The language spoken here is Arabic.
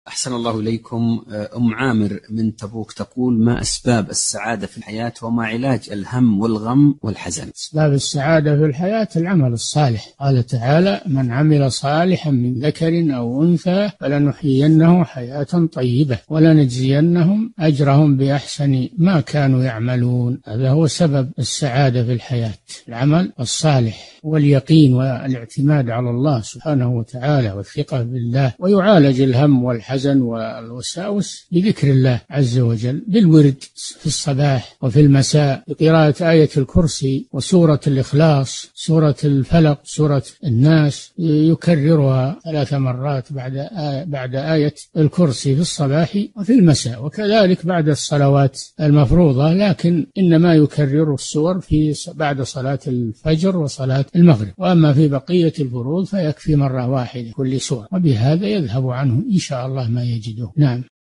أحسن الله إليكم. أم عامر من تبوك تقول: ما أسباب السعادة في الحياة وما علاج الهم والغم والحزن؟ أسباب السعادة في الحياة العمل الصالح. قال تعالى: من عمل صالحا من ذكر أو أنثى فلنحيينه حياة طيبة ولنجزينهم أجرهم بأحسن ما كانوا يعملون. هذا هو سبب السعادة في الحياة، العمل الصالح واليقين والاعتماد على الله سبحانه وتعالى والثقة بالله. ويعالج الهم والحزن والوساوس بذكر الله عز وجل بالورد في الصباح وفي المساء، بقراءة آية الكرسي وسورة الإخلاص، سورة الفلق، سورة الناس، يكررها 3 مرات بعد آية الكرسي في الصباح وفي المساء، وكذلك بعد الصلوات المفروضة، لكن إنما يكرر السور بعد صلاة الفجر وصلاة المغرب، وأما في بقية الفروض فيكفي مرة واحدة كل سورة، وبهذا يذهب عنه إن شاء الله ما يجده. نعم.